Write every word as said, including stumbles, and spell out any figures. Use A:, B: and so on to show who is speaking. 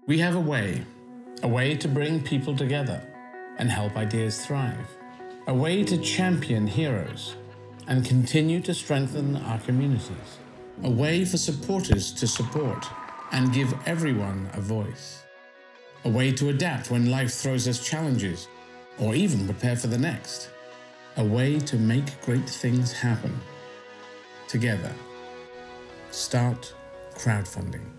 A: We have a way, a way to bring people together and help ideas thrive, a way to champion heroes and continue to strengthen our communities, a way for supporters to support and give everyone a voice, a way to adapt when life throws us challenges or even prepare for the next, a way to make great things happen. Together, start crowdfunding.